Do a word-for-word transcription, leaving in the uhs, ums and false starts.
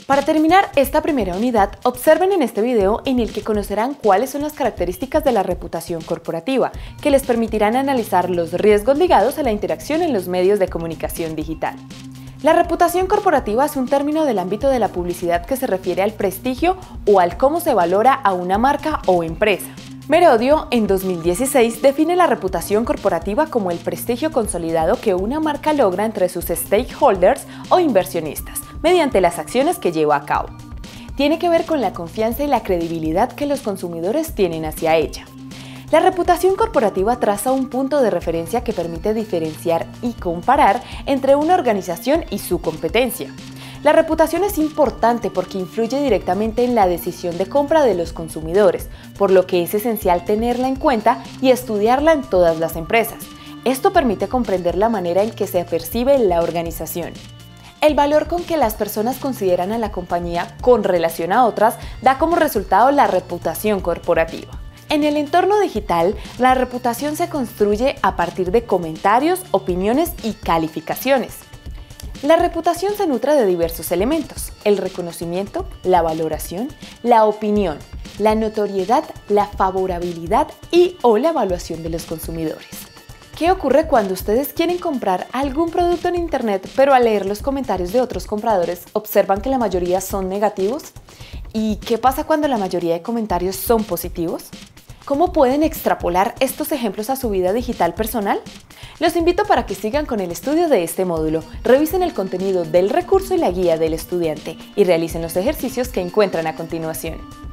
Para terminar esta primera unidad, observen en este video en el que conocerán cuáles son las características de la reputación corporativa, que les permitirán analizar los riesgos ligados a la interacción en los medios de comunicación digital. La reputación corporativa es un término del ámbito de la publicidad que se refiere al prestigio o al cómo se valora a una marca o empresa. Merodio, en dos mil dieciséis, define la reputación corporativa como el prestigio consolidado que una marca logra entre sus stakeholders o inversionistas, mediante las acciones que lleva a cabo. Tiene que ver con la confianza y la credibilidad que los consumidores tienen hacia ella. La reputación corporativa traza un punto de referencia que permite diferenciar y comparar entre una organización y su competencia. La reputación es importante porque influye directamente en la decisión de compra de los consumidores, por lo que es esencial tenerla en cuenta y estudiarla en todas las empresas. Esto permite comprender la manera en que se percibe la organización. El valor con que las personas consideran a la compañía con relación a otras da como resultado la reputación corporativa. En el entorno digital, la reputación se construye a partir de comentarios, opiniones y calificaciones. La reputación se nutre de diversos elementos: el reconocimiento, la valoración, la opinión, la notoriedad, la favorabilidad y o la evaluación de los consumidores. ¿Qué ocurre cuando ustedes quieren comprar algún producto en internet, pero al leer los comentarios de otros compradores observan que la mayoría son negativos? ¿Y qué pasa cuando la mayoría de comentarios son positivos? ¿Cómo pueden extrapolar estos ejemplos a su vida digital personal? Los invito para que sigan con el estudio de este módulo, revisen el contenido del recurso y la guía del estudiante y realicen los ejercicios que encuentran a continuación.